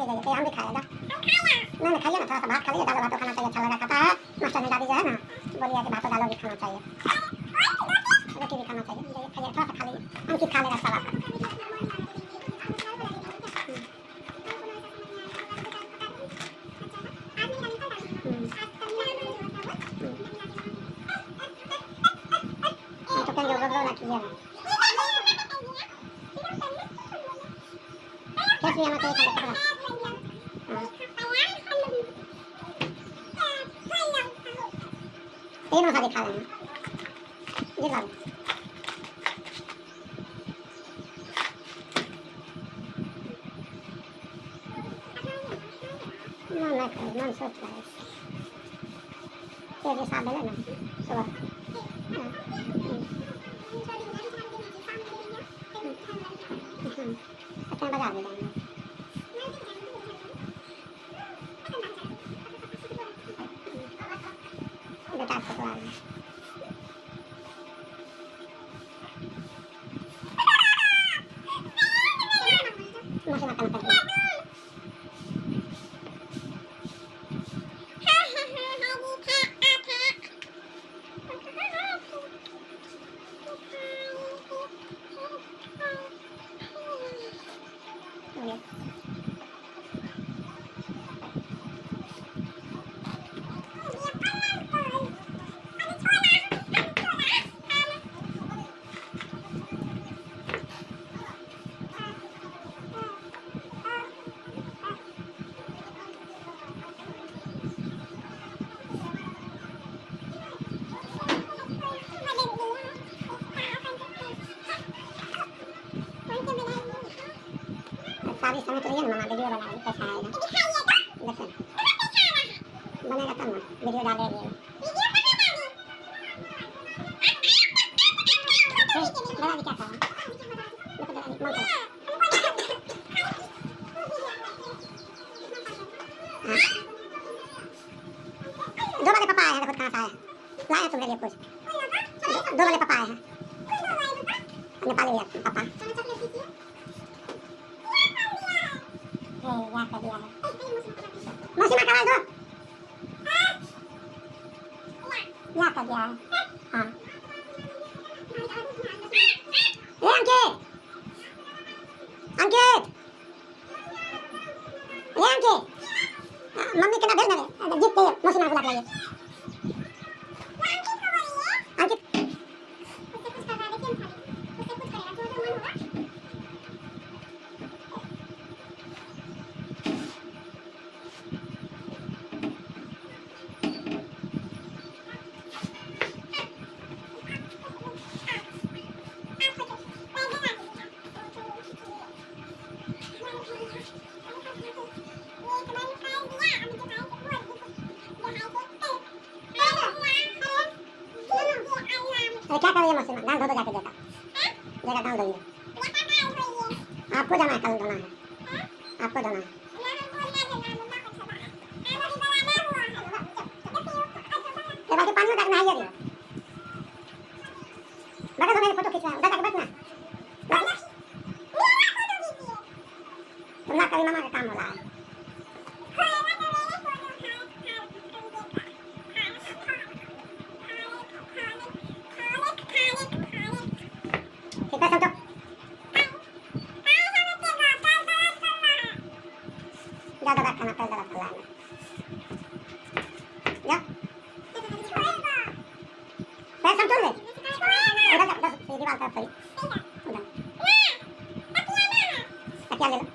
जाइए तो हम भी खाएगा मैंने खाइए ना थोड़ा सा भात खा लीजिए दाल भात तो खाना चाहिए अच्छा लगा खाता है मास्टर ने दादी जो है ना बोलिए कि भात दाल भी खाना चाहिए रोटी भी खाना चाहिए जाइए खाइए थोड़ा सा खा लीजिए अंकित खा लेगा सलाद तो कहीं रोग ना कीजिए कैसे आना चाहिए खाली तीनों सारी खा लेना जी बाबू ना खाई मन सोच रहा है तेरे साथ है ना सुबह अपने बाजार में जाएंगे बेटा को बुला लें मशीन काम करती है सारी समय तो ये ना मना वीडियो बनाएंगे कैसा आएगा देखो बनेगा तब ना वीडियो डालेंगे बड़ा भी क्या कहा देखो बड़ा भी मन दो वाले पापा आए हैं देखो कहाँ से आए हैं लाए तुम मेरे लिए कुछ दो वाले पापा आए हैं नेपाली पापा क्या कर दिया है मौसी माँ का आवाज दो क्या कर दिया है हाँ ए अंकित अंकित ए अंकित मम्मी के ना भेजना रे जीत के मौसी माँ बुला के लाइए अंकित क्या करेंगे मौसी माँ दाल धो दो जाके देगा देगा दाल धोइए आपको जाना है कल धोना है आपको धोना है ये बाकी पानी में डालना है ये बड़ा तो मेरी फोटो खींचवा उधर तक बैठना तुम ना कभी मामा का काम हो रहा है ठीक है समझो ज़्यादा बात करना पड़ेगा ज़्यादा जा पैर समझो ले उधर जा बस ये दीवार तरफ सही उधर तकिया ले लो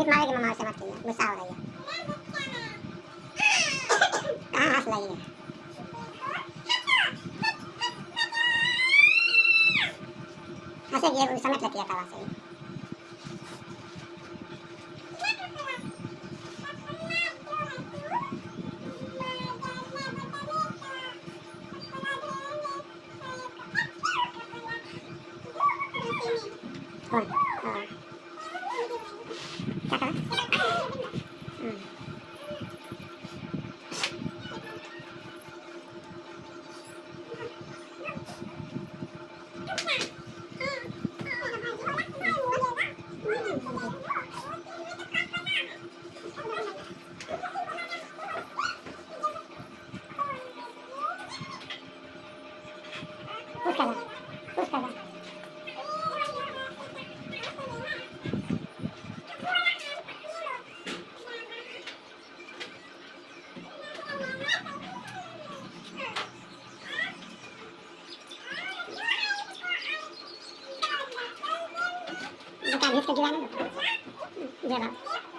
जीत मारेगी मम्मा से मत किया गुस्सा हो रही है कहाँ हंस रही है हंसेगी ये समेट लेती है तवा से कौन हाँ क्या कहा पुश कर पुश कर घिस के गिरा ना